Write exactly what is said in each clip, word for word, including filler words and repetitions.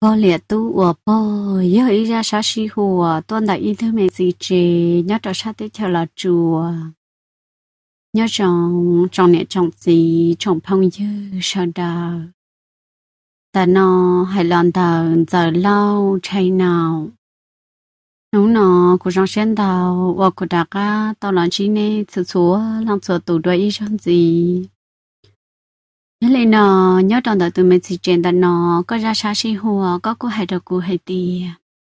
Bò liệt tu của bò giờ ý ra sát sĩ hùa tuân đại ý thứ mẹ gì chế nhớ trò sát tới chờ là chùa nhớ trong trong nè trong gì trong phong dư sao đào ta nó hay lon tờ giờ lâu chay nào nóng nọ của trong sen đào và của đặc á tao làm chi nè sự chúa làm chúa tủ đuôi ý trong gì nhớ lại nọ nhớ trong đời tụi mình chỉ chuyện ta nọ có ra sát sĩ hùa có cô hay được cô hay tì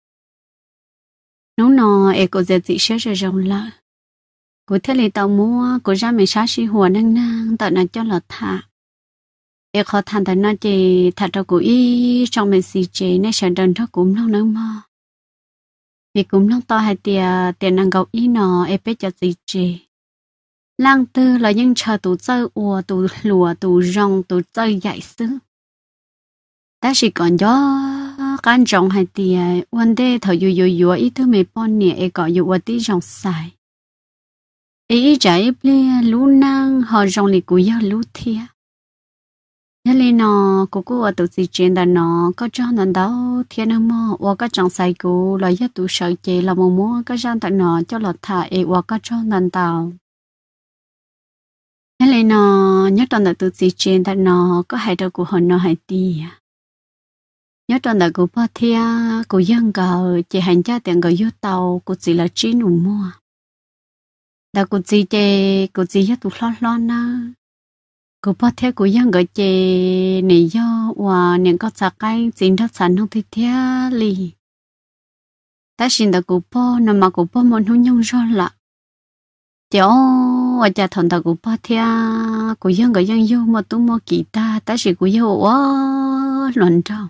nóng nọ e cô giờ chỉ sẽ ra rong lại cô thế này tao mua cô ra mình sát sĩ hùa năng năng tao nói cho là thà e khó thành tao nói chị thật ra cô ý trong mình chỉ chị nên sẽ đơn đó cũng lâu nữa mà vì cũng lâu tao hay tiền tiền năng gạo ý nọ e biết cho gì chị lang tư là những chờ tụ chơi ua tụ lùa tụ rong tụ chơi dạy sư ta chỉ còn gió can trọng hay tiền vấn đề thời dù dù dù ý thứ mấy bọn nè e gọi dù tí rong xài ý chạy bia lú năng họ rong lì cúi giờ lú thia nhớ lên nó cô cô ở tụ gì chuyện đó nó có cho nó đâu thiên âm mơ và có trong sai cô là giờ tụ sợ chị là một mua có ra tại nó cho lọt thả e và có cho nó tàu nhớ lên nó nhớ trong đời tụ gì chuyện đó nó có hai đầu của họ nó hai tì nhớ trong đời của ba thia của dân gờ chị hành cha tiền gờ vô tàu của chị là trí nụ mua đã của chị chị của chị giờ tụ lo lo na cô bắt theo cô dân gọi chị này do và những con sạc cái chính thức sản không thể theo li ta xin được cô po nằm mà cô po muốn hướng nhung rồi lạ cháu và cha thằng ta cô bắt theo cô dân gọi dân yêu mà tôi mua kỳ ta ta chỉ cô yêu quá luận đâu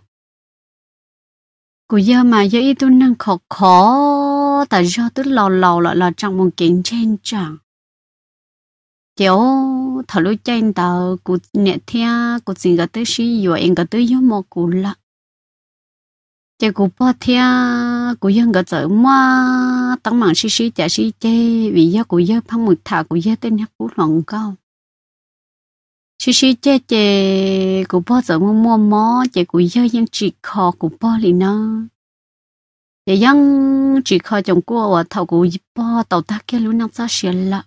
cô dân mà giờ ít tôi năng khó khó tại do tôi lò lò lại là trong một kiện trên chẳng cháu thở lối trên tàu cụ nhẹ theo cụ xin cái tới xí rồi em cái tới giống một cụ lạ cháu cụ bỏ theo cụ dân cái chợ mua tăng mạng xí xí chả xí chê vì do cụ dân phăng một thả cụ dân tên nhắc cụ lòng cao xí xí chê chê cụ bỏ chợ mua mua mó cháu cụ dân những chỉ kho cụ bỏ liền nó cháu dân chỉ kho chồng cua và thầu cụ bỏ tàu tác kia luôn năng sao xịn lạ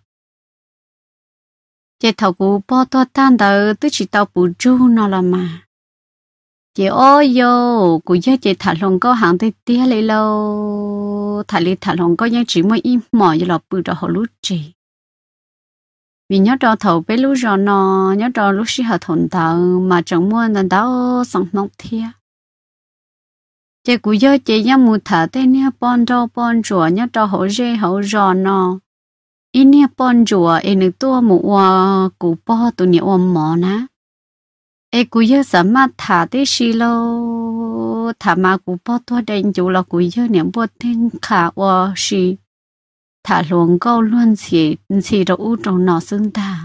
chị thầu cụ bỏ toa tan đầu tôi chỉ tao bù tru nó là mà chị ôi yo cụ giờ chị thả lòng có hàng tới tia lấy lâu thả đi thả lòng có những chỉ mới im mỏi cho là bù cho họ lút chị vì nhớ cho thầu bé lút rồi nó nhớ cho lúc xí họ thồn tàu mà chẳng mua nên đó sống nông thia chị cụ giờ chị nhớ mua thả tên nhớ bon rau bon rùa nhớ cho họ rê họ rò nó in nhớ bon rùa em được tua một cụ po tụi nhớ ôm mỏ ná em cụ giờ sắm mà thả tới xí lâu thả mà cụ po tua đen chủ là cụ giờ niệm bột tên khả và xí thả luồng câu luôn xì xì đâu u trong nọ xương ta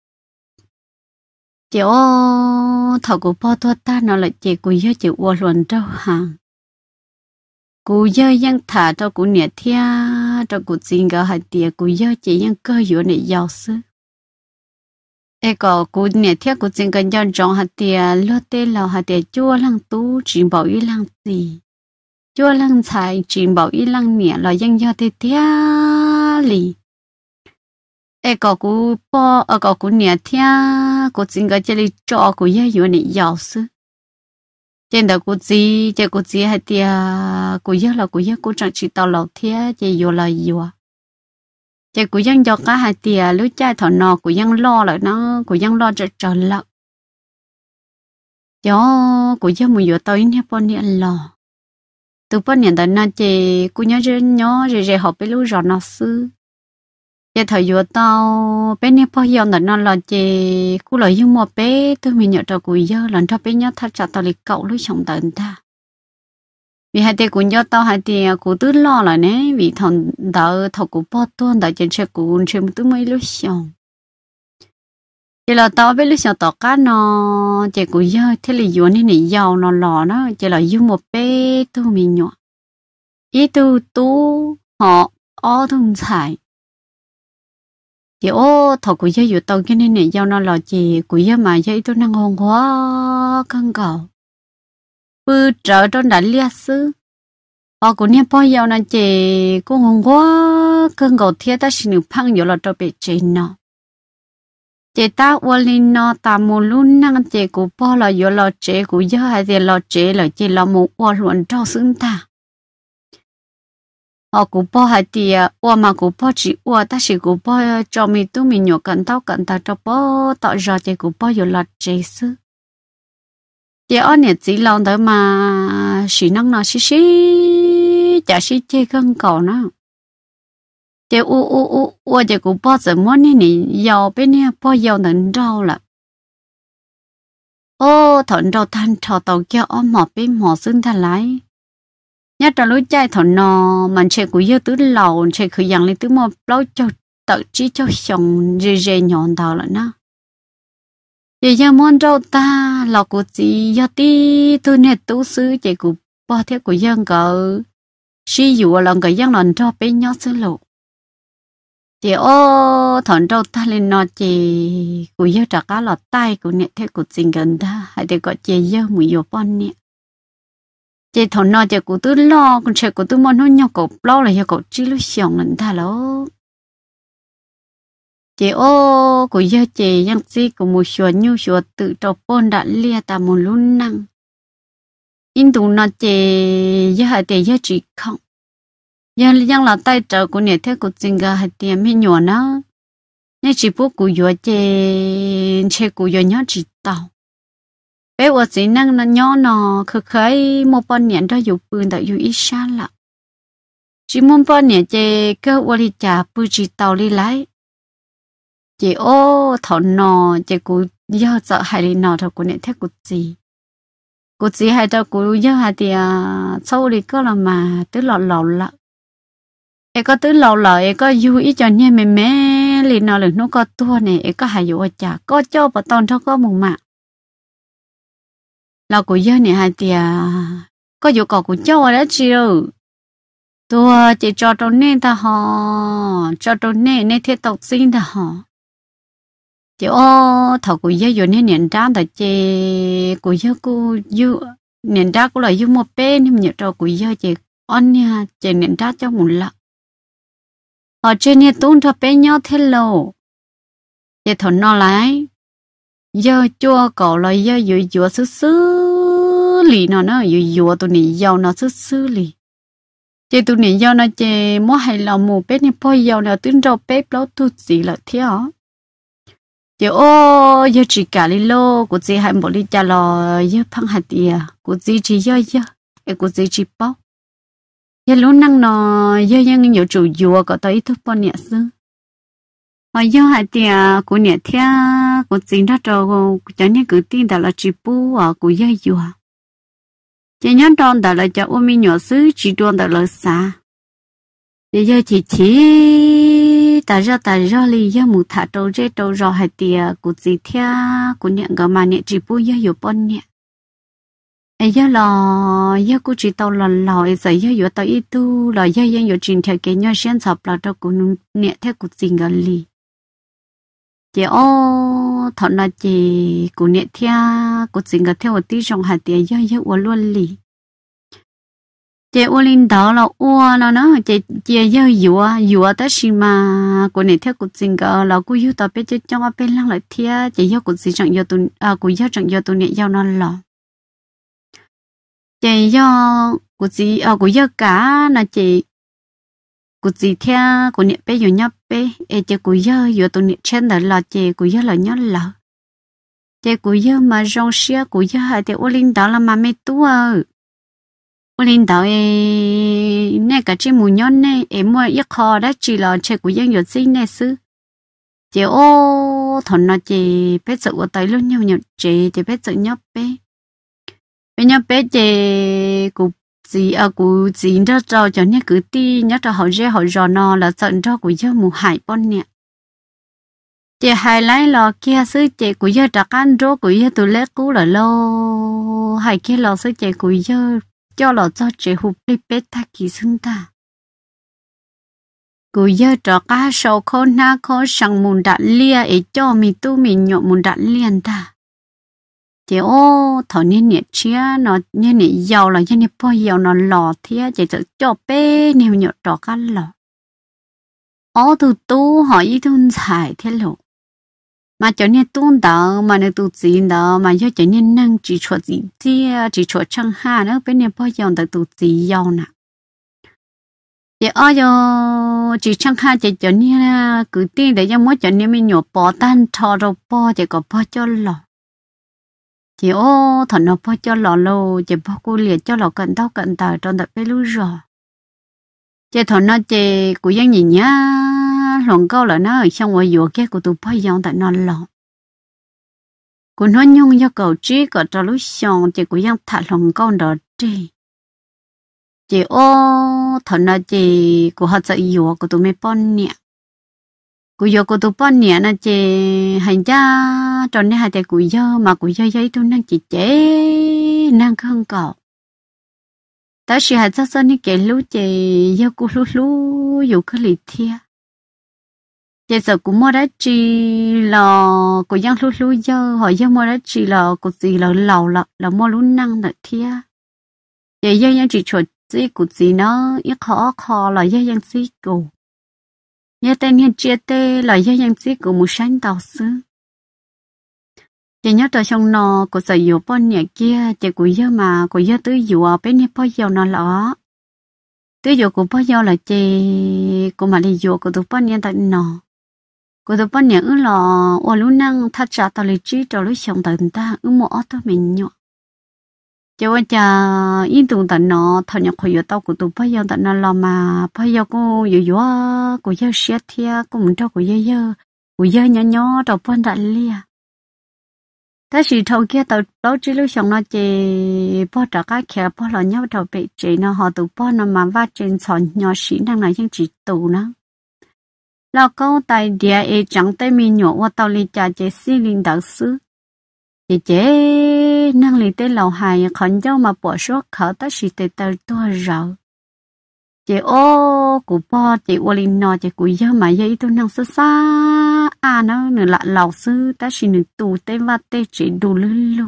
chị ô thầu cụ po tua ta nó là chị cụ giờ chị uo luôn đâu hàng cụ giờยังthả cho cụ nhẹ thia cho cụ xin cái hạt tiền cụ giờ chỉยังcơ yếu này giàu sư ai có cụ nhẹ thia cụ xin cái dân trồng hạt tiền lót tên là hạt tiền chua lăng tú chỉ bảo ý lăng gì chua lăng xài chỉ bảo ý lăng nhẹ là dân do thế thia lì ai có cụ po ở có cụ nhẹ thia cụ xin cái chỉ cho cụ giờ yếu này giàu sư trên đó cô gì trên cô gì hay tia cô nhớ là cô nhớ cô chẳng chỉ tao lẩu thế chỉ vô là vô trên cô nhớ cho cả hai tia lúc trai thọ nọ cô nhớ lo lại nó cô nhớ lo cho tròn lợ cho cô nhớ một giờ tới nè bọn nè lo từ bọn nè tới nó chỉ cô nhớ rồi nhớ rồi rồi học bé lúc rồi nó sư giờ thời giờ tao bé nè bao giờ nó là chị cô lợi dụng một bé tôi mình nhớ cho cô giờ lần cho bé nhớ thật chặt tao lịch cậu lúc sống tận ta vì hai tay cô nhớ tao hai tay cô cứ lo là nè vì thằng đỡ thằng cô bao tuần đỡ trên xe cô trên tôi mới lúc sống chỉ là tao bé lúc sống tao cá nó chị cô giờ thế là giờ này này giàu nó lò nó chỉ là dùng một bé tôi mình nhớ ý tôi tú họ ó thông xài chị ô thọ của giới dụ tàu cái này này giao nó là chị của giới mà giới tôi năng hồn quá căng cầu bự trở trong đã lia sư họ cũng nghe bao giờ nó chỉ cũng không quá cơn gầu thiết ta xin được phăng nhiều là cho bị chế nó chế ta uốn lên nó ta mua luôn năng chế của bao là nhiều là chế của giờ hay là là chế là chế là một uốn luôn cho xứng ta họ cũng bao hay tiệt uốn mà cũng bao chỉ uốn ta chỉ cũng bao cho mình tu mình nhọ cẩn tao cẩn ta cho bao tạo ra chế của bao nhiều là chế sư chế anh này chỉ lòng đó mà chỉ năng nó xí xí chả xí chế cơn cầu nó chế u u u u chế cũng bao giờ muốn này này giàu bên này bao giàu nâng rau là ô thằng rau than thọ tàu kia ôm mỏ bên mỏ xương than lái nhớ trong lối chạy thằng nó mình chế cũng yêu tứ lầu chế khử dặn lên tứ một lâu cho tự chỉ cho xong rề rề nhọn tàu là nó giờ giờ muốn rau ta lò của chị giờ tí tôi nè tú sư chế cũng bao thế của dân cỡ sử dụng lần cái dân lần cho bên nhau xứ lộ chị ô thằng rau ta lên nó chị của giờ trả cá lọt tay của nè thế của chính gần ta hay để gọi chị giờ mùi vô bon nè chị thằng nó chị của tôi lo còn chị của tôi muốn nó nhau cột lo là giờ cột chỉ lúc xong lần ta lo chị ô của giờ chị yang gì của một số nhu số tự trộn bón đã lia ta một luôn năng in tụ nó chị giờ hai tiền giờ chỉ không giờ yang là tay trợ của nhà thế của chính gà hai tiền mấy nhỏ nó nên chỉ bố của giờ chị chị của giờ nhớ chỉ tàu bé ở chỉ năng nó nhỏ nó khơi khơi một bọn nhện đó dùngปืนtại dùng ít xa lạ chỉ muốn bọn nhện chị cơ ở đi trả bự chỉ tàu đi lái chị ô thằng nọ chị cũng giờ sợ hay đi nọ thôi cũng nhận thấy cũng gì cũng gì hay đâu cũng giờ hay thì sau đi có là mà tứ lọ lọ lợ em có tứ lọ lợ em có vui ý cho nha mẹ mẹ liền nọ liền nó có tua này em có hay vui chả có cho bà tôn cho có một mạng là cũng giờ này hay thì có vụ cọ cũng cho đó chị ơi tua chị cho trong nên ta họ cho trong nên nên thiết tộc sinh ta họ chị ô thầu của giờ giờ nên nhận ra là chị của giờ cô yêu nhận ra cũng là yêu một bên nhưng nhớ cho của giờ chị on nha chị nhận ra cho một lạ họ trên nhà tuôn cho bên nhau thế lâu chị thầu nó lại giờ chua cậu là giờ giờ giờ xứ xứ lì nó nó giờ giờ tụi này giàu nó xứ xứ lì chị tụi này giàu nó chị mua hay là một bên này bao giàu là tuyến rau bếp lâu tụt gì là thế hả chị ô giờ chỉ cả đi lô của chị hay một đi trả lò giờ phăng hạt tiền của chị chỉ giờ giờ em của chị chỉ bao giờ lúc năng nó giờ giờ nhiều chủ dùa có tới ít bao nhiêu xứ mà giờ hạt tiền của nhà thia của chị đó cho cho nên cứ tin là chỉ bu à của giờ dùa chị nhớ đòn là cho ôm mi nhỏ xứ chỉ đòn là xa bây giờ chị chỉ ta ra ta ra li giờ một thả trâu rê trâu rò hai tia của chị thia của nhận gà mà nhận chỉ bui giờ nhiều bon nhẹ ấy giờ là giờ của chị tàu là lòi giờ giờ giờ tàu ít tu là giờ giờ giờ trình theo cái nhau xuyên sập là trâu của nhận theo của chị gà li chị ô thọ là chị của nhận theo của chị gà theo một tí trong hai tia giờ giờ uốn luôn li chị uốn lên đó là uốn nó nó chị chị giờ dùa dùa tới khi mà cô này theo cuộc tình cờ là cô yêu tập bên trong bên lăng lại thia chị giờ cuộc tình chẳng giờ tôi à cô giờ chẳng giờ tôi này giao nó lò chị giờ cuộc gì à cô giờ cả là chị cuộc gì theo cô này bé giờ nhấp bé em chị cô giờ giờ tôi này trên đó là chị cô giờ là nhớ lợ chị cô giờ mà rong xia cô giờ hai chị uốn lên đó là mà mẹ tua linh đạo ấy nè cả trên mùi nhon nè em mua ít kho đó chỉ là chơi của dân nhật sinh nè sư chị ô thằng nó chị bé sợ ở tới luôn nhau nhật chị chị bé sợ nhóc bé bé nhóc bé chị của gì à của gì đó cho cho nè cứ ti nhớ cho họ ra họ rò nó là sợ cho của dân mùi hải bon nè chị hai lái lò kia sư chị của dân đặt ăn rô của dân tụi lét cũ là lâu hai kia lò sư chị của dân cho lọ cho chị hụp đi bết ta kỳ xưng ta cô giờ trọ cá sầu khô na khô sang mùn đạn lia ấy cho mi tu mi nhọ mùn đạn liền ta chị ô thọ nên nhiệt chia nó nên nhiệt giàu là nên nhiệt bao giàu nó lò thế chị tự cho bé nhiều nhiều trò cá lò ô từ tu hỏi ý thun xài thế lộ mà cho nên tuôn đó mà nên tu gì đó mà do cho nên năng chỉ cho gì chia chỉ cho chẳng hà nữa bên này bao giờ được tu gì giàu nè chị ơi yo chỉ chẳng hà chị cho nên cứ tin để cho mỗi cho nên mình nhổ bỏ tan thò rồi bỏ chị có bỏ cho lò chị ô thằng nó bỏ cho lò lâu chị bỏ cô liệt cho lò cận tao cận tờ trong tập bé lú rồi chị thằng nó chị cũng giống gì nhá lòng câu là nó ở trong ngoài vừa kia của tụi bây giờ tại nó lọ của nó nhung cho cầu trí có cho lúc xong chị cũng đang thả lòng câu đó đi chị ô thằng nó chị của họ dạy vừa của tụi mấy con nè của vừa của tụi con nè nó chị hành ra cho nên hai chị của giờ mà của giờ giấy tôi năng chị chế năng không cầu ta chỉ hai chắc chắn cái lú chị giờ của lú lú dù cái gì thiệt giờ giờ cũng mua đã chi là của dân lú lú giờ họ giờ mua đã chi là của gì là lầu là là mua lú năng là thiệt giờ giờ dân chỉ chuột gì của gì nó ít khó khó là giờ dân gì của giờ tên hiện chia tê là giờ dân gì của một sáng tàu xứ chị nhớ tới trong nó của sở hữu bọn nhà kia chị của giờ mà của giờ tứ dụ ở bên này bao giờ nó lỏ tứ dụ của bao giờ là chị của mà đi dụ của tụi bọn nhà tại nó của tụi bọn nhà ư là ô lúc năng thắt chặt tao lý trí cho lúc sống tại người ta ư một ót mình nhọ chị ơi cha yên tụng tại nó thằng nhà khỏi tao của tụi bao giờ tại nó là mà bao giờ cô dụ dụ của giờ xét thia của mình cho của giờ giờ của giờ nhỏ nhỏ đầu bọn đại lia ta chỉ thâu kia tàu tàu chỉ lúc xong nó chỉ bỏ trả cái kia bỏ là nhau đầu bị chỉ nó họ tụ bỏ nó mà vắt trên sòn nhỏ xí năng này nhưng chỉ tụ nó là câu tại địa ấy chẳng tới mình nhỏ qua tàu li trà chỉ xí linh đạo sư chỉ chế năng li tới lầu hài khẩn châu mà bỏ số khở ta chỉ tới tới tua rau chỉ ô của bỏ chỉ ô linh nọ chỉ của giờ mà giờ tôi năng sơ xa à nó nửa lạ lầu sư ta chỉ nửa tù tê và tê chỉ đủ lư lù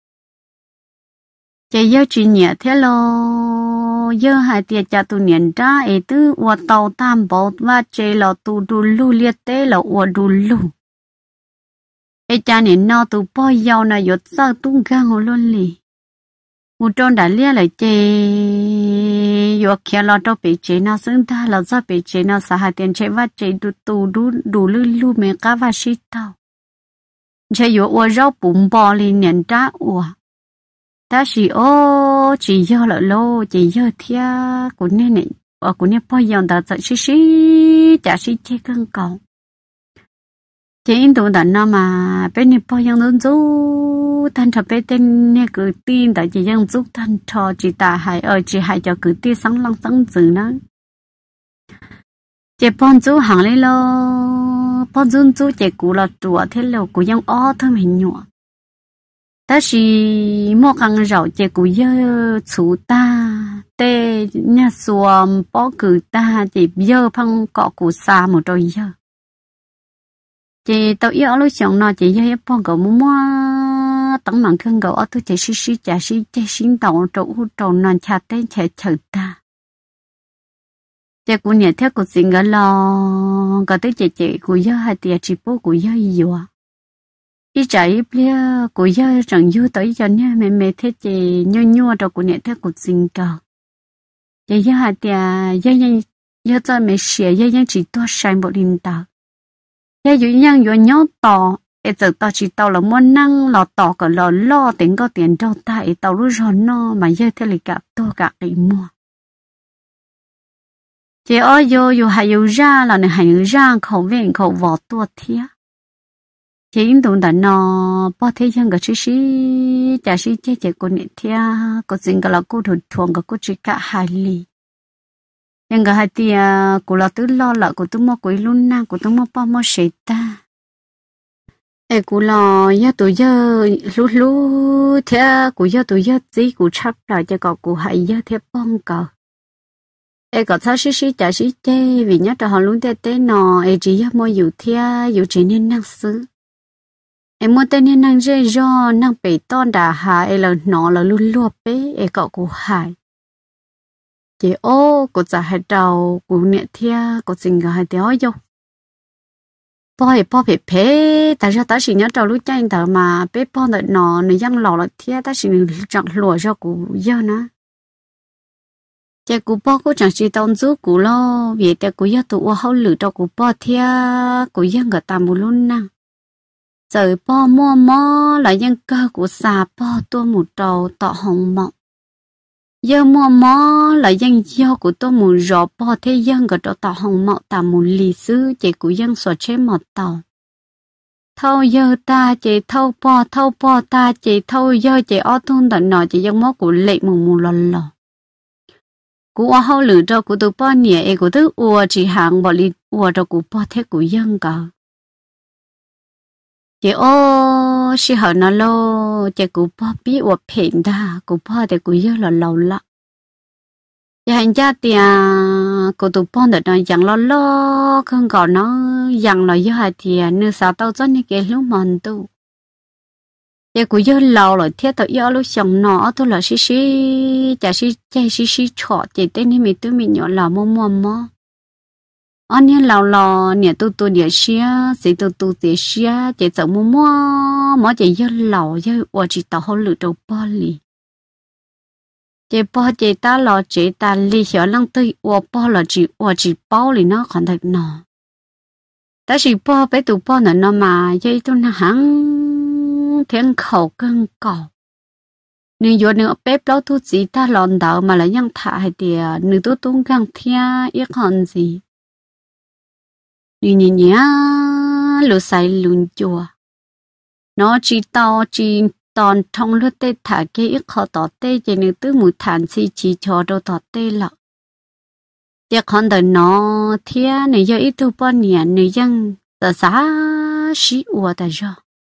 chỉ giờ chỉ nhẹ thế lo giờ hai tiệt cha tu niệm ra ấy tư ô tàu tam bộ và chỉ là tu đủ lù liệt tê là ô đủ lù ấy cha niệm nó tu bao giờ na yết sao tu gang luôn lì một trong đã lia lại chê yo kia lo cho bị chế nó xứng ta là do bị chế nó xã hội tiền chế và chế đủ đủ đủ đủ lư lư mẹ cá và xí tao chế yo ô rau bún bò liền nhận ra ô ta chỉ ô chỉ do là lô chỉ do thia của nên này ở của nên bao giờ ta chạy xí xí chả xí chế cân cầu chế in tụng đàn nó mà bên này bao giờ nó giúp thanh trò bé tên nè cứ tin tại chỉ dân giúp thanh trò chỉ ta hay ở chỉ hay cho cứ tin sáng lăng sáng dữ nó chỉ bọn chú hàng lấy lo bọn chú chú chỉ cú là chùa thế lâu cú dân ó thôi mình nhọ ta chỉ mua căn rau chỉ cú dơ chú ta tê nhà xuồng bỏ cử ta chỉ dơ phăng cọ cú xa một rồi dơ chị tao yêu lúc chồng nó chị dơ bọn cậu mua mua tấm mạng khăn gạo ở tôi chạy xí xí chạy xí chạy xí tàu trâu trâu non chả tên chạy chờ ta chị cũng nhận theo cuộc tình cái lo cái tới chị chị của giờ hai tiệt chị bố của giờ yêu đi chạy bia của giờ chẳng yêu tới giờ nha mẹ mẹ thế chị nhua nhua rồi cũng nhận theo cuộc tình cả chị giờ hai tiệt giờ giờ giờ cho mẹ xỉa giờ giờ chỉ toa sai một linh tờ giờ dù nhân dù nhớ to ấy giờ tao chỉ tao là muốn năng lò tỏ cả lò lo tính có tiền đâu ta ấy tao lúc rồi no mà giờ thế là cả tôi cả đi mua chị ơi vô vô hay vô ra là này hay ra khẩu viện khẩu vỏ tua thía chị in tụng đã nó bao thế dân cái xí xí chả xí chế chế cô nè thía có gì cái là cô thổi thuồng cái cô chỉ cả hai ly nhưng cái hai tia cô là tứ lo là cô tứ mua quỷ luôn na cô tứ mua bao mua sấy ta ê cô lo giờ tụi giờ lú lú thế cô giờ tụi giờ gì cô chấp lại cho cậu cô hay giờ thế bông cậu ê cậu sao xí xí chả xí chê vì nhớ cho họ luôn tê tê nọ ê chỉ giờ mua dù thế dù chỉ nên năng xứ em muốn tên nên năng dễ do năng bị ton đà hà em là nó là luôn lúa bé em cậu của hải chị ô của trả hai đầu của nhẹ thia của tình cái hai téo vô po thì po phải phê tại sao ta chỉ nhớ trâu lúc chạy thở mà bé po đợi nó nó giăng lò là thia ta chỉ chọn lùa cho của giờ nữa chị của po cũng chẳng chỉ tông giúp của lo vì tại của giờ tụ hậu lử cho của po thia của dân người ta một luôn nè giờ po mua mò là dân cơ của xà po tua một trầu tọ hồng mộng giờ mua mò là dân do của tôi một rõ po thế dân người đó tọ hồng mộng ta một lì xứ chị của dân xóa chế một tàu thâu giờ ta chị thâu po thâu po ta chị thâu giờ chị ở thôn tận nọ chị dân mó của lệ một một lần lò của hậu lử cho của tôi po nhẹ của tôi ua chỉ hàng bỏ lì ua cho của po thế của dân cả chị ô chị hỏi nó lo chị cũng bỏ biết ua phèn đa cũng bỏ để cũng nhớ là lâu lắm chị hành gia tiền của tụi con để nó dặn lo lo không còn nó dặn là nhớ hai tiền nếu sao tao cho những cái lúc mà tu chị cũng nhớ lâu rồi thiết tao nhớ lúc sống nó tôi là xí xí chả xí chạy xí xí chọ chị tên này mình tôi mình nhỏ là mua mua mua anh nhớ lâu lò nè tôi tôi địa xia chỉ tôi tôi địa xia chỉ sợ mua mua mà chỉ nhớ lâu nhớ và chỉ tao không lựa đầu bao lì chỉ bao chỉ ta lò chỉ ta lì hiểu lăng tôi và bao là chỉ và chỉ bao lì nó còn thật nọ ta chỉ bao bé tụ bao nữa nó mà dây tôi nó hẳn thiên khẩu cân cầu nếu giờ nữa bé bao tôi chỉ ta lòn đầu mà lại nhân thả hay địa nếu tôi tung căng thia ít hơn gì như nhỉ nhỉ lúa xài lúa chua nó chỉ tao chỉ toàn trong lúa tê thả cái ít khó tỏ tê chỉ nếu tứ một thản si chỉ cho đâu tỏ tê lợ tiếc con đời nó thia nếu giờ ít tu bao nhiêu nếu dân tờ giá xí ua ta cho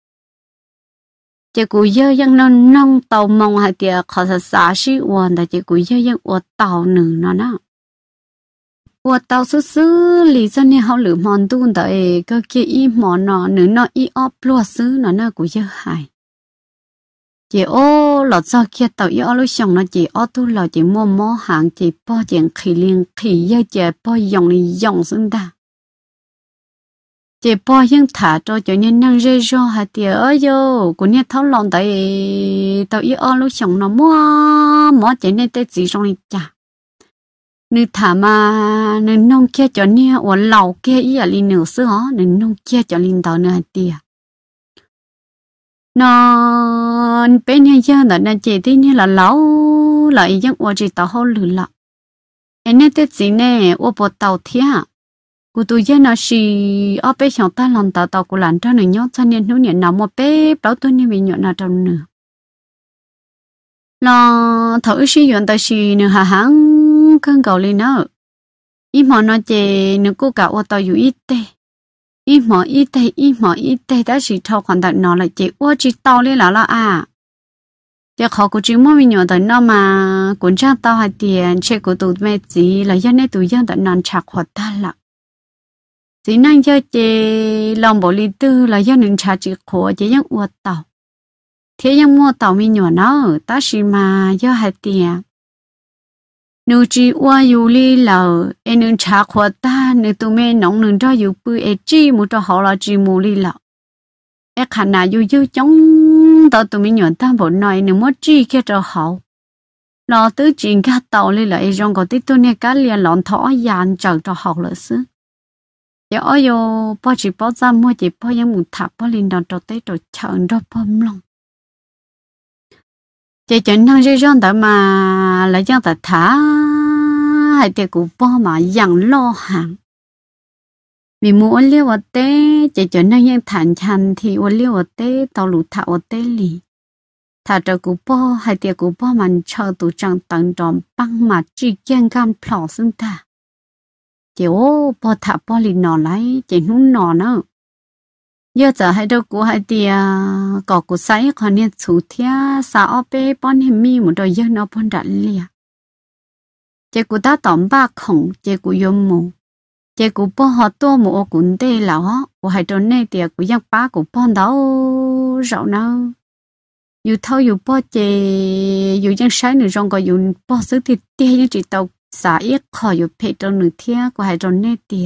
chỉ cú giờ dân nó nông tàu mong hay tiếc khó tờ giá xí ua ta chỉ cú giờ dân ua tàu nử nó nó ua tàu xứ xứ lý do này họ lựa món tuôn tại cái kia y món nó nữa nó y óp lúa xứ nó nó cũng dễ hại chị ô lọt do kia tàu y óp lúc xong nó chị óp tu lọt chị mua món hàng chị bao chuyện khỉ liền khỉ giờ chị bao dùng đi dùng xuống ta chị bao những thả cho cho nhân năng rơi cho hạt tiền ở vô của nhân thấu lòng tại tàu y óp lúc xong nó mua món chị nên tết gì trong này chả nếu thả mà nếu nông kia cho nia ở lầu kia ý là linh nửa xưa hả nếu nông kia cho linh tàu nửa tiệt nó bên nhà dân đó là chỉ tí như là lâu lại dân ở chỉ tàu hậu lử lợ em nên tết gì nè ở bộ tàu thia của tụi dân nó xì ở bên trong ta làm tàu tàu của làng cho nên nhớ cho nên nó nhận nào một bé bảo tôi nên bị nhận nào trong nửa nó thử sử dụng tài xì nửa hà hãng cơn cầu lên nữa, ít mà nó chè nó cố cả ô tô dù ít tê, ít mà ít tê ít mà ít tê đã chỉ thâu còn tại nó là chè ô chỉ tao lên là là à, chè khó của chúng mình nhỏ tại nó mà cũng chắc tao hay tiền chè của tụi mẹ gì là do nên tụi dân tại nó chặt hoạt ta là, chỉ năng cho chè lòng bộ lý tư là do nên chặt chỉ khổ chè dân ô tàu, thế dân mua tàu mình nhỏ nó ta chỉ mà do hay tiền nếu chỉ qua du li lợ em nên trả khoa ta nếu tụi mình nóng nên cho du bự em chỉ một cho họ là chỉ mua li lợ em khả năng du du chống tao tụi mình nhận ta bộ này nếu mất chỉ kia cho họ lo tứ chuyện cả tàu li lợ em trong có tí tôi nghe cá liền lọn thỏ dàn chờ cho họ lỡ xứ giờ ở vô bao chỉ bao ra mua chỉ bao những một tháp bao liền đòn cho tới rồi chờ cho bơm lòng chị chuyện năng dễ dàng đó mà lại cho ta thả hay thì cũng bao mà dặn lo hàng vì muốn liêu ở té chị chuyện năng yang thản chăn thì ở liêu ở té tàu lụt thả ở té lì thả cho cũng bao hay thì cũng bao mà chờ tụ chẳng tận tròn băng mà chỉ kiên cam plọ xưng ta chị ô bao thả bao lì nọ lấy chị nung nọ nữa giờ giờ hai đứa của hai tia có của say còn nên chủ thia sao ở bên bọn em mi một đôi giờ nó bọn đặt liền chị của ta tóm ba khổng chị của yếm mù chị cũng bỏ họ to một cuốn tê lão của hai tròn này thì cũng giang ba cũng bỏ đâu rau nào dù thâu dù bỏ chị dù giang sáng nữa trong có dù bỏ sức thì tê như chị tàu xả ít khỏi dù phê trong nửa thia của hai tròn này thì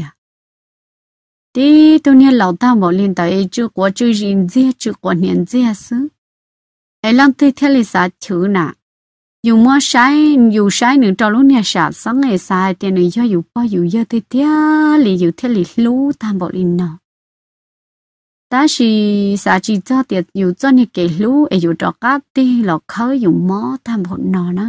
tí tôi nghe lão ta bảo liên tới chưa có chưa riêng gì chưa có niệm gì xứ ai làm tới theo lý xã chữ nè dù mua sai dù sai nữa cho lúc nhà sản sáng ngày sai tiền này cho dù bao dù giờ tới tia lì dù theo lì lú tam bảo linh nọ ta chỉ xã chỉ cho tiền dù cho những cái lú ấy dù cho cá ti lọ khơi dù mó tam bảo nọ nữa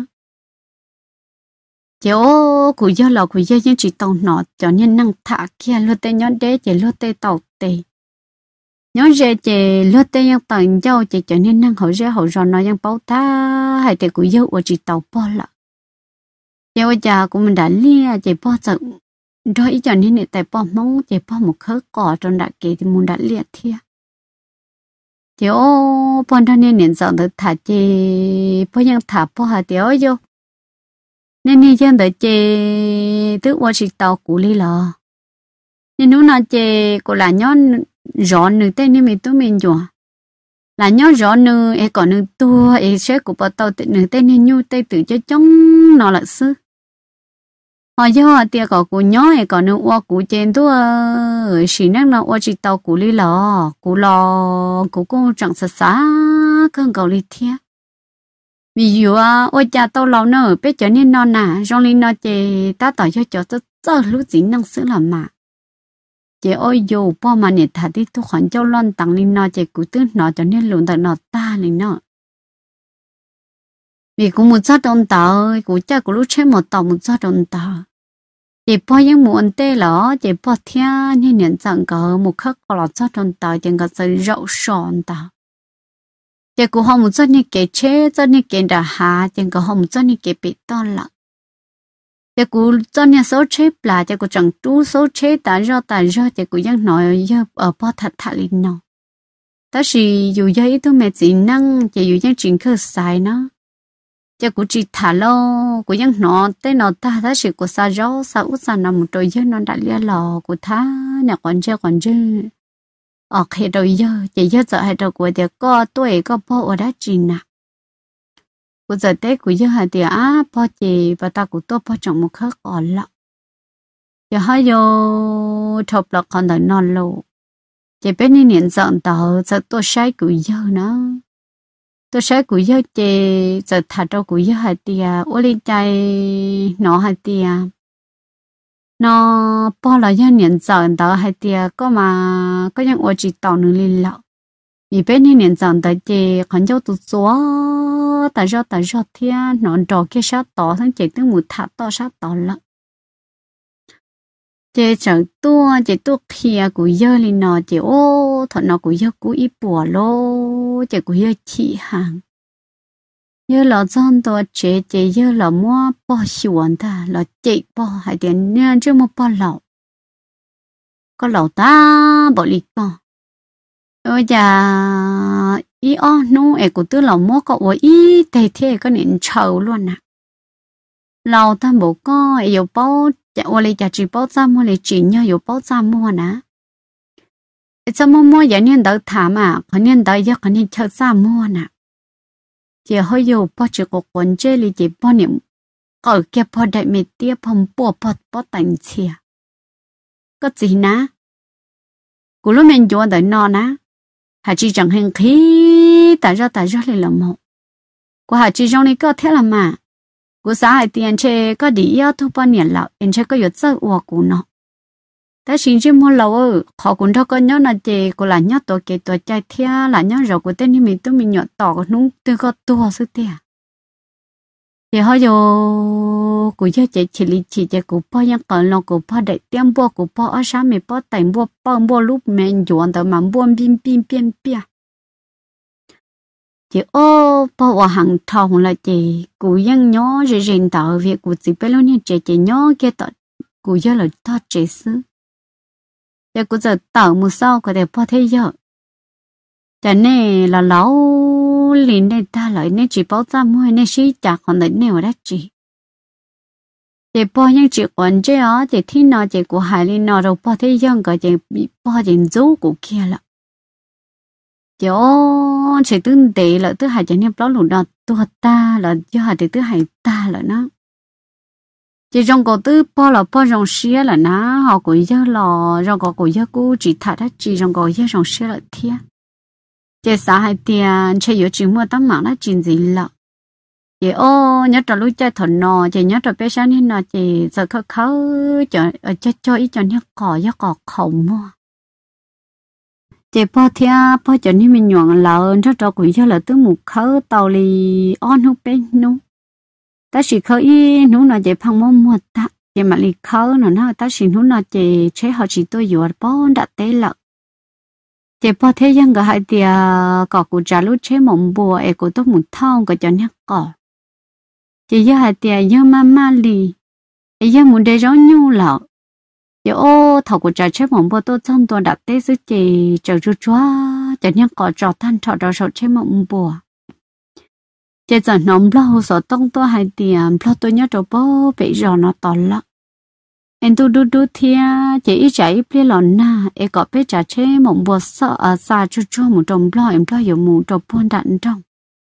chứ cụ giờ lọ cụ giờ những chỉ tàu nọ cho nên năng thả kia lô tê nhón đế chỉ lô tê tàu tê nhón rễ chỉ lô tê yang tận dâu chỉ cho nên năng hậu rễ hậu rồi nó yang bao ta hay thì cụ giờ ở chỉ tàu bao lợ giờ giờ cũng mình đã lia chỉ bao giờ rồi ý cho nên này tại bao mong chỉ bao một khớ cỏ trong đại kỳ thì muốn đã lia thiệt chứ bao đó nên nhận rằng được thả chỉ bao yang thả bao hạt tiêu vô nên như dân đợi chè tức qua chỉ tàu cũ đi lò nên nếu nào chè của là nhon rõ nữ tên nên mình tôi mình rồi là nhon rõ nữ ấy còn nữ tua ấy sẽ của bà tàu nữ tên nên nhu tên tự cho chống nó là sư họ do tia có của nhó ấy còn nữ qua của trên tua chỉ năng nó qua chỉ tàu cũ đi lò cũ lò cũ cũng chẳng sợ xá cơn cầu đi thiệt ví dụ à ôi cha tao lâu nữa biết cho nên non nà trong linh nó chè ta tỏi cho cho cho cho lúc gì năng sữa làm mà chè ôi dù bao mà nhiệt thà đi tu khoản châu lon tặng linh nó chè cú tư nó cho nên luôn tại nó ta linh nó vì cũng một chút đông tàu cú cha cú lúc chơi một tàu một chút đông tàu chè bao những muốn tê lỏ chè bao thiên như nhận rằng có một khắc có lọt chút đông tàu chè có sự rậu sòn tàu giờ cô không muốn cho những cái chế cho những cái đã hạ giờ cô không muốn cho những cái bị to lắm giờ cô cho những số chế là giờ cô chẳng chú số chế ta do ta do giờ cô vẫn nói giờ ở bao thật thật linh nó ta chỉ dù giờ ít thôi mẹ chỉ năng giờ dù vẫn chuyện khơi sai nó giờ cô chỉ thả lo cô vẫn nói tới nó ta ta chỉ cô sa gió sa út sa nằm một trôi giờ nó đã lia lò cô thá nè còn chưa còn chưa ở khi đầu giờ chỉ giờ giờ hay đầu của thì có tuổi có bao ở đó chỉ nè của giờ tết của giờ hay thì á bao chị và ta của tôi bao trong một khắc còn lắm giờ hay vô thọc là còn đợi non lâu chỉ biết nên nhận dọn tàu giờ tôi sai của giờ nữa tôi sai của giờ chị giờ thà đâu của giờ hay thì ô lên chạy nó hay thì nó bao là dân nhận dọn đó hay tiệt có mà có những ô chỉ tàu nữa lên lọ vì bên này nhận dọn đó chị còn dâu tụt xóa tại do tại do thiên nó trò kia sát tỏ thằng chị tiếng một thả to sát tỏ lắm chị chẳng tua chị tua kia của dơ lên nó chị ô thật nó của dơ của ít bùa lô chị của dơ chị hàng giờ là dân tôi chế chế giờ là mua bao xuân ta là chế bao hay tiền nên chứ mua bao lẩu có lẩu ta bỏ lịch bao ôi giờ ý o nu ấy của tôi là mua có ôi ý thế thế có nên chầu luôn nè lẩu ta bộ có ấy yêu bao chả ôi lấy chả chỉ bao ra mua lấy chỉ nhau yêu bao ra mua nè sao mua mua giờ nên đỡ thả mà có nên đỡ giờ có nên chờ ra mua nè chỉ hơi nhiều bao nhiêu cuộc quân chơi li chỉ bao nhiêu ở kia bao đại mệt tia phong bùa bao bao tành chia có gì ná cú lúc mình cho đợi nó ná hà chỉ chẳng hình khí tại do tại do lại là một cú hà chỉ trong này có thế là mà cú xã hải tiền chơi có đi yêu thu bao nhiêu lọ em chơi có yếu chất của cú nó ta xin chứ mua lâu ơ họ cũng đâu có nhớ là chị cô là nhớ tổ kể tổ trai thia là nhớ rồi của tên mình tôi mình nhớ tỏ có nung tôi có tua sức tia thì họ vô của giờ chị chỉ lý chỉ chị của bao nhiêu còn lo của bao đại tiêm bao của bao ở sáng mình bao tài bao bao bao lúc mình chọn tờ mà bao pin pin pin pin chị ô bao ở hàng thòng là chị của dân nhớ rồi rèn tạo việc của chị bây giờ chị chị nhớ cái tờ của giờ là thoát chị xứ giờ cũng giờ tàu một sau có thể bao thế giờ cho nên là lão liền đây ta lại nên chỉ bao ra mua nên chỉ chả còn đấy nhiều đó chị chị bỏ những chuyện quan chế á chị thi nó chị của hải linh nó đâu bỏ thế dân cái chị bị bỏ chị giấu của kia là chị ô chị tương đệ là thứ hai chị nem đó lụt đó tôi ta là do hai thứ hai ta là nó chị trong cổ tư bỏ là bỏ trong xía là nó họ cũng giờ là trong cổ cũng giờ cũng chỉ thà đó chị trong cổ giờ trong xía là thiệt chị xã hai tiền chị có chỉ mua tấm mạng nó chuyện gì là chị ô nhớ trò lúc chơi thằng nọ chị nhớ trò bé sáng nên nọ chị giờ khó khó cho cho cho ít cho nhớ cỏ nhớ cỏ khổng mua chị bỏ thia bỏ cho nên mình nhọn lợn cho trò quỷ cho là từ một khớ tàu li on hút bên nú ta chỉ khớ y nú nọ chị phong mua mua ta chị mà li khớ nọ nó ta chỉ nú nọ chị chế họ chỉ tôi vừa bỏ đặt té lợn chị bỏ thế dân cái hai tia cỏ của trà lúc chế mộng bùa em của tôi một thau cái cho nhắc cỏ chị giờ hai tia giờ ma ma li giờ muốn để gió nhu lợ chị ô thầu của trà chế mộng bùa tôi trong tôi đặt té dưới chị chờ chú chúa cho nhắc cỏ trò than trò trò sầu chế mộng bùa chị giờ nóng lâu sợ tông tôi hai tia lo tôi nhớ trò bố bị rò nó to lắm em tu đu đu thia chỉ ít chạy ít lon na em có biết trả chế mộng bùa sợ ở xa cho cho một trong lo em lo dùng một trong buôn đạn trong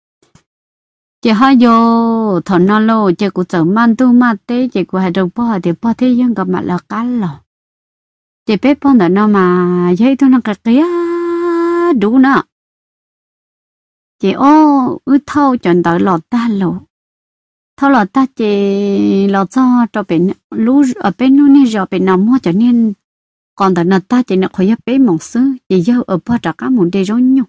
chỉ hai vô thằng nó lô chỉ của giờ man tu ma té chỉ của hai đầu bò thì bò thế dân gặp mặt là cá lò chỉ biết bò đó nó mà dây tôi nó cái kia đủ nữa chỉ ô ư thâu chọn đợi lọt ta lô thâu là ta chỉ là cho cho bên lú ở bên lú này rồi bên nào mua cho nên còn tại là ta chỉ là khỏi bên một xứ chỉ giờ ở bao trả cá muốn để rau nhung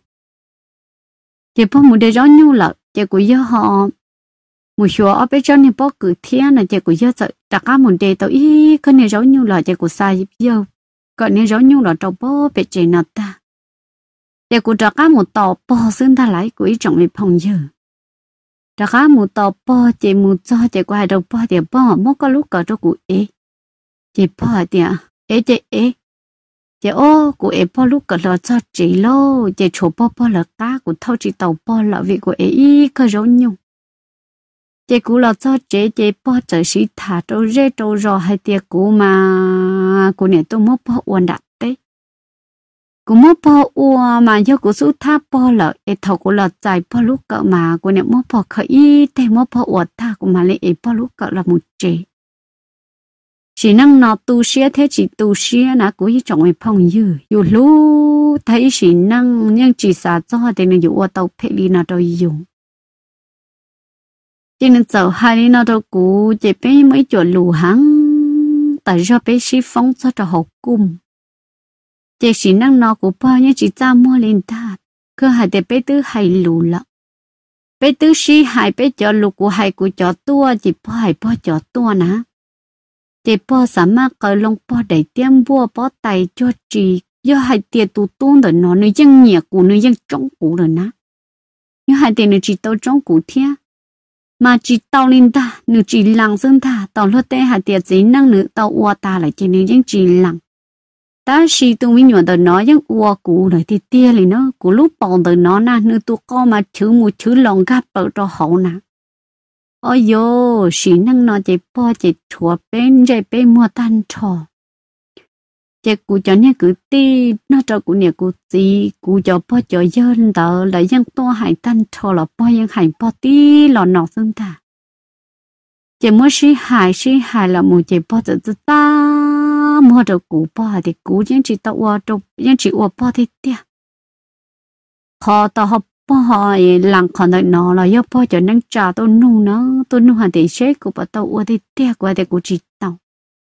chỉ bao muốn để rau nhung là chỉ của giờ họ một số ở bên trong này bao cử thiên là chỉ của giờ trả cá muốn để tao ý cái này rau nhung là chỉ của sai giờ cái này rau nhung là trâu bao bên trên là ta chỉ của trả cá một tàu bao xương ta lại của ý trọng về phòng giờ trả cá một tàu bò chỉ một cho chỉ qua đầu bò thì bò mất có lúc cả cho cụ ấy chỉ bò thì ấy chỉ ấy chỉ ô cụ ấy bò lúc cả là cho chỉ lô chỉ chỗ bò bò là cá cụ thâu chỉ tàu bò là vì cụ ấy có giống nhung chỉ cụ là cho chỉ chỉ bò trở sĩ thả trâu rê trâu rò hay tiệt cụ mà cụ này tôi mất bò uốn đặt đấy cụ mất bò uốn mà do cụ số tháp bò là ấy thầu cụ là chạy bò lúc cỡ mà cụ này mất bò khởi thế mất bò uốn thà cụ mà lấy ấy bò lúc cỡ là một chế chỉ năng nó tu sửa thế chỉ tu sửa na cụ ý trọng về phong dư dù lú thấy chỉ năng nhưng chỉ xả cho thì nó dù tàu phê đi nó đâu dùng cho nên giờ hai đi nó đâu cụ chỉ bé mấy chỗ lù hăng tại do bé sĩ phong cho cho học cung chỉ chỉ năng nó của bao nhiêu chỉ ra mua lên ta cơ hai để bé tứ hay lù lắm bé tứ sĩ hai bé cho lù của hai của cho tua chỉ bao hai bao cho tua nè chỉ bao sắm mà cởi lông bao để tiêm bùa bao tay cho chị do hai tiền tụ tuôn rồi nó nơi dân nhẹ của nơi dân trống của rồi nè nhưng hai tiền nơi chỉ tao trống của thiên mà chỉ tao lên ta nữ chỉ lặng dân ta tao lót té hai tiền gì năng nữ tao ua ta lại chỉ nên dân chỉ lặng ta chỉ tụi mình nhớ tới nó dân ua cũ rồi thì tia liền nó của lúc bọn tới nó na nữ tụi con mà chữ một chữ lòng gấp ở cho hậu nè ôi yo chỉ năng nó chỉ bỏ chỉ chùa bên chạy bên mua tan trò chỉ cụ cho nên cứ ti nó cho cụ nè cụ gì cụ cho bỏ cho dân tờ là dân to hải tan trò là bỏ dân hải bỏ ti là nọ dân ta chỉ mua sĩ hải sĩ hải là một chỉ bỏ tự ta mua được cụ bỏ thì cụ dân chỉ tao qua đâu dân chỉ qua bỏ thì tiếc họ tao học bỏ họ làm còn đợi nó là do bỏ cho nên trả tôi nung nó tôi nung hàng tỷ chết của bà tao qua thì tiếc qua thì cụ chỉ tao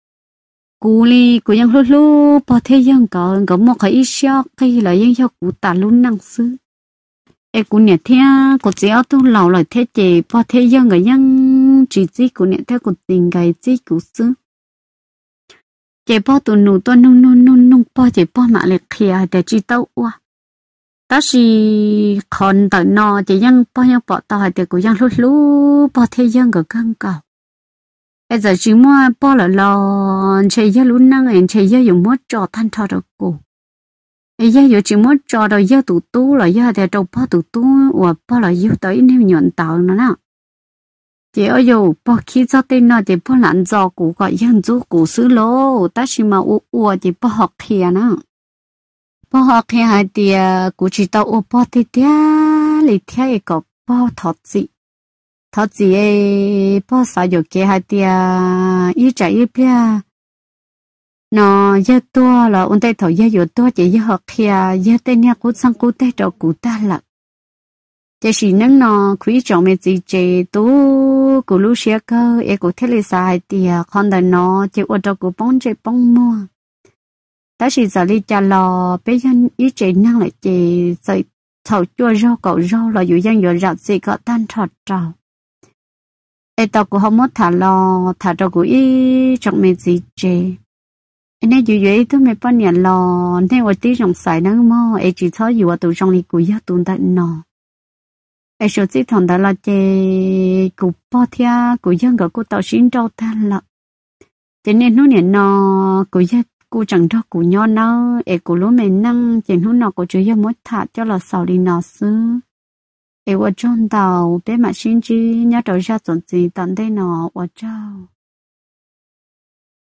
cụ li cụ dân lúc lúc bỏ thế dân có có một cái ít xíu khi là dân cho cụ ta luôn năng xứ em cụ nhẹ thế cụ chỉ ở tôi lâu rồi thế chị bỏ thế dân cái dân chỉ chỉ cụ nhẹ thế cụ tình cái chỉ cụ xứ chị bỏ tôi nung tôi nung nung nung nung bỏ chị bỏ mà lại kia để chỉ tao qua đó là còn tận nó chỉ dân bỏ nhau bỏ tao thì cụ dân lúc lúc bỏ thế dân cái căng cầu bây giờ chỉ mua bỏ là lo chơi giờ luôn năng em chơi giờ dùng mua trò thanh thọ được cụ bây giờ giờ chỉ mua trò rồi giờ tụ tú là giờ thì trâu bỏ tụ tú và bỏ là giờ tới nếu nhuận tạo nó nè chị ở dù bỏ khi cho tên nó chị bỏ lặn giò cụ gọi dân chú cụ xứ lô ta chỉ mà u u chị bỏ học kia nữa bỏ học kia hai tia cụ chỉ tao u bỏ thì tia lấy theo cái bỏ thật gì thật gì ấy bỏ sao được cái hai tia ý chạy ý bia nó giờ tua là ôn tay thầu giờ giờ tua chỉ giờ học kia giờ tên nhà cụ sang cụ tay cho cụ ta là chỉ chỉ nâng nó quý trọng mấy gì chế tú cụ lúc xưa cơ em cụ thấy là sai thì con đời nó chỉ ở đâu cụ bông chế bông mua ta chỉ giờ đi trả lò bây giờ ý chế năng lại chế rồi thầu chua rau cậu rau là dù dân dù rau gì có tan trọt trào em tao cụ không mất thả lò thả cho cụ ý trọng mấy gì chế nên dù vậy tôi mới bao nhiêu lò nên ở tí trong xài nó mà em chỉ thấy dù ở tụ trong đi cụ giác tụ tại nó ai số chỉ thằng đó là chế cụ bao thia cụ dân cái cụ tàu xin trâu ta là cho nên nó nhận nó cụ dân cụ chẳng cho cụ nhỏ nó ai cụ lúa mình năng chỉ nó nó cụ chủ yếu muốn thả cho là sau đi nó xứ ai ở trong tàu bé mà xin chi nhớ đầu ra chuẩn gì tận đây nó ở trâu